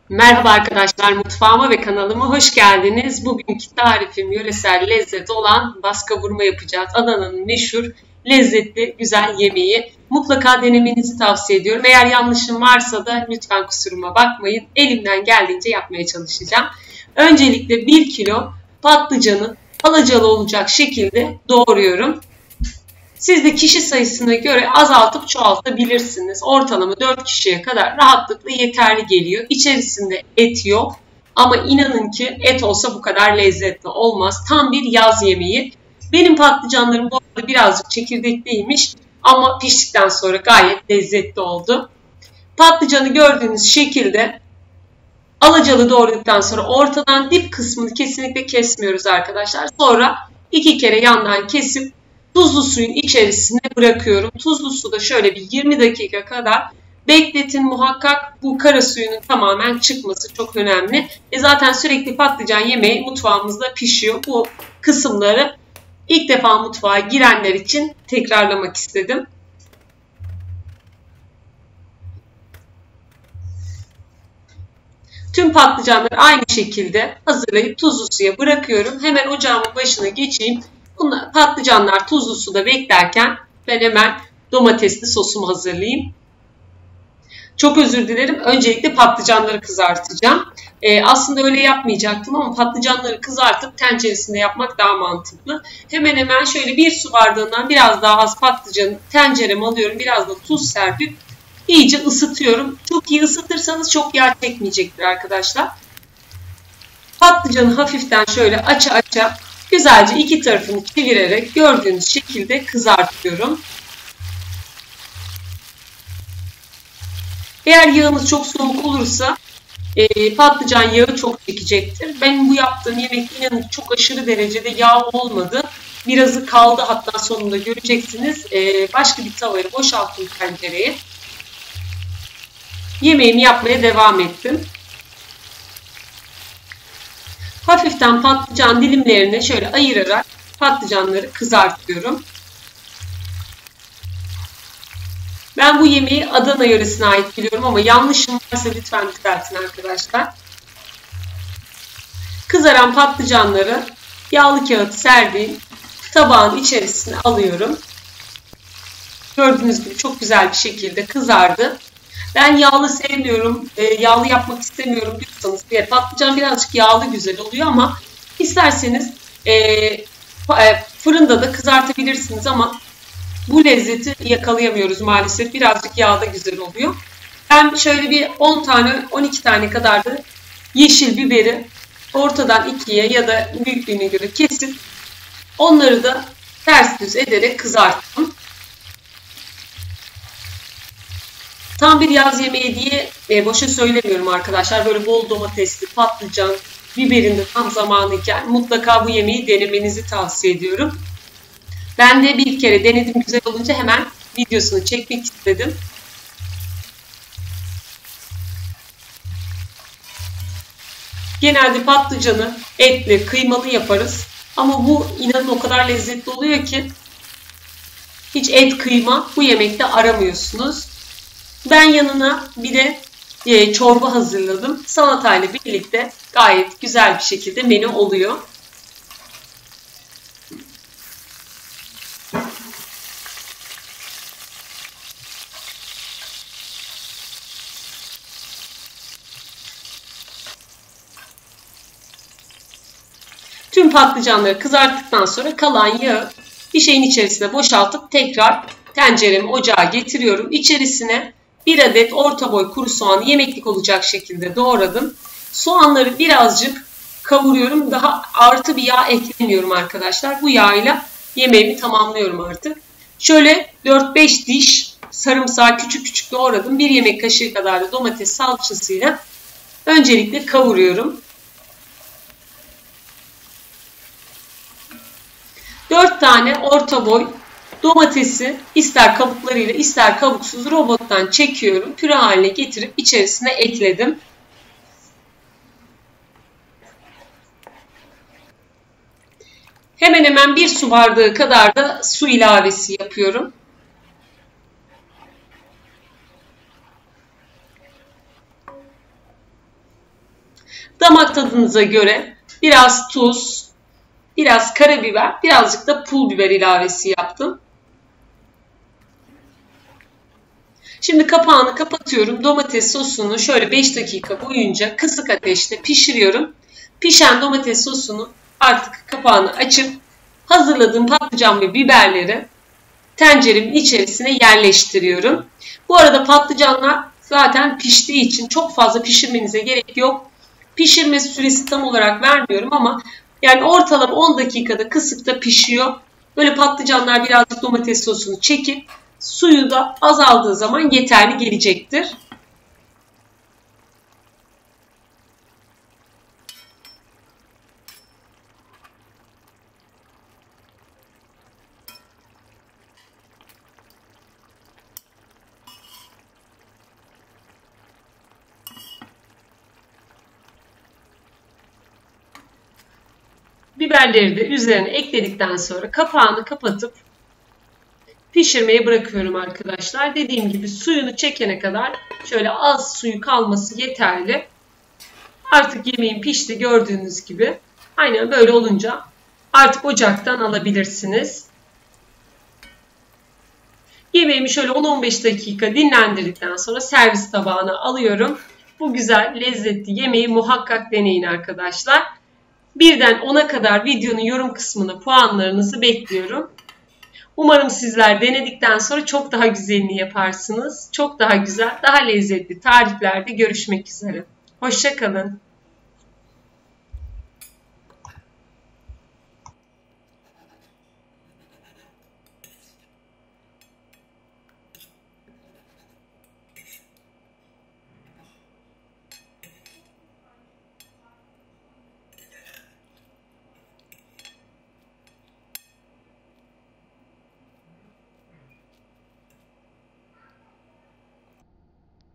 Merhaba arkadaşlar, mutfağıma ve kanalıma hoş geldiniz. Bugünkü tarifim yöresel lezzet olan baska vurma yapacağız. Adana'nın meşhur, lezzetli, güzel yemeği. Mutlaka denemenizi tavsiye ediyorum. Eğer yanlışım varsa da lütfen kusuruma bakmayın. Elimden geldiğince yapmaya çalışacağım. Öncelikle 1 kilo patlıcanı alacalı olacak şekilde doğruyorum. Siz de kişi sayısına göre azaltıp çoğaltabilirsiniz. Ortalama 4 kişiye kadar rahatlıkla yeterli geliyor. İçerisinde et yok ama inanın ki et olsa bu kadar lezzetli olmaz. Tam bir yaz yemeği. Benim patlıcanlarım bu arada birazcık çekirdekliymiş ama piştikten sonra gayet lezzetli oldu. Patlıcanı gördüğünüz şekilde alacalı doğradıktan sonra ortadan dip kısmını kesinlikle kesmiyoruz arkadaşlar. Sonra 2 kere yandan kesip tuzlu suyun içerisine bırakıyorum. Tuzlu suda şöyle bir 20 dakika kadar bekletin muhakkak, bu kara suyunun tamamen çıkması çok önemli. Zaten sürekli patlıcan yemeği mutfağımızda pişiyor. Bu kısımları ilk defa mutfağa girenler için tekrarlamak istedim. Tüm patlıcanları aynı şekilde hazırlayıp tuzlu suya bırakıyorum. Hemen ocağımın başına geçeyim. Patlıcanlar tuzlu suda beklerken ben hemen domatesli sosumu hazırlayayım. Çok özür dilerim. Öncelikle patlıcanları kızartacağım. Aslında öyle yapmayacaktım ama patlıcanları kızartıp tenceresinde yapmak daha mantıklı. Hemen hemen şöyle 1 su bardağından biraz daha az patlıcanı tencereme alıyorum. Biraz da tuz serpip iyice ısıtıyorum. Çok iyi ısıtırsanız çok yağ çekmeyecektir arkadaşlar. Patlıcanı hafiften şöyle aça güzelce iki tarafını çevirerek gördüğünüz şekilde kızartıyorum. Eğer yağınız çok soğuk olursa patlıcan yağı çok çekecektir. Benim bu yaptığım yemek inanın çok aşırı derecede yağ olmadı. Birazı kaldı, hatta sonunda göreceksiniz. Başka bir tavaya boşalttım tencereye. Yemeğimi yapmaya devam ettim. Hafiften patlıcan dilimlerini şöyle ayırarak patlıcanları kızartıyorum. Ben bu yemeği Adana yöresine ait biliyorum ama yanlışım varsa lütfen düzeltin arkadaşlar. Kızaran patlıcanları yağlı kağıt serdiğim tabağın içerisine alıyorum. Gördüğünüz gibi çok güzel bir şekilde kızardı. Ben yağlı sevmiyorum, yağlı yapmak istemiyorum diyorsanız patlıcan birazcık yağlı güzel oluyor ama isterseniz fırında da kızartabilirsiniz ama bu lezzeti yakalayamıyoruz maalesef. Birazcık yağda güzel oluyor. Ben şöyle bir 10 tane 12 tane kadar da yeşil biberi ortadan ikiye ya da büyüklüğüne göre kesip onları da ters düz ederek kızarttım. Tam bir yaz yemeği diye boşa söylemiyorum arkadaşlar. Böyle bol domatesli, patlıcan, biberin de tam zamanıyken mutlaka bu yemeği denemenizi tavsiye ediyorum. Ben de bir kere denedim, güzel olunca hemen videosunu çekmek istedim. Genelde patlıcanı etli, kıymalı yaparız. Ama bu inanın o kadar lezzetli oluyor ki hiç et, kıyma bu yemekte aramıyorsunuz. Ben yanına bir de çorba hazırladım. Salatayla birlikte gayet güzel bir şekilde menü oluyor. Tüm patlıcanları kızarttıktan sonra kalan yağı bir şeyin içerisine boşaltıp tekrar tenceremi ocağa getiriyorum. İçerisine 1 adet orta boy kuru soğan yemeklik olacak şekilde doğradım. Soğanları birazcık kavuruyorum. Daha artı bir yağ eklemiyorum arkadaşlar. Bu yağıyla yemeğimi tamamlıyorum artık. Şöyle 4-5 diş sarımsağı küçük küçük doğradım. 1 yemek kaşığı kadar da domates salçasıyla öncelikle kavuruyorum. 4 tane orta boy domatesi ister kabuklarıyla ister kabuksuz robottan çekiyorum. Püre haline getirip içerisine ekledim. Hemen hemen 1 su bardağı kadar da su ilavesi yapıyorum. Damak tadınıza göre biraz tuz, biraz karabiber, birazcık da pul biber ilavesi yaptım. Şimdi kapağını kapatıyorum. Domates sosunu şöyle 5 dakika boyunca kısık ateşte pişiriyorum. Pişen domates sosunu artık kapağını açıp hazırladığım patlıcan ve biberleri tenceremin içerisine yerleştiriyorum. Bu arada patlıcanlar zaten piştiği için çok fazla pişirmenize gerek yok. Pişirme süresi tam olarak vermiyorum ama yani ortalama 10 dakikada kısıkta pişiyor. Böyle patlıcanlar birazcık domates sosunu çekip suyu da azaldığı zaman yeterli gelecektir. Biberleri de üzerine ekledikten sonra kapağını kapatıp pişirmeye bırakıyorum arkadaşlar. Dediğim gibi suyunu çekene kadar şöyle az suyu kalması yeterli. Artık yemeğim pişti gördüğünüz gibi. Aynen böyle olunca artık ocaktan alabilirsiniz. Yemeğimi şöyle 10-15 dakika dinlendirdikten sonra servis tabağına alıyorum. Bu güzel lezzetli yemeği muhakkak deneyin arkadaşlar. Birden 10'a kadar videonun yorum kısmına puanlarınızı bekliyorum. Umarım sizler denedikten sonra çok daha güzelini yaparsınız. Çok daha güzel, daha lezzetli tariflerde görüşmek üzere. Hoşça kalın.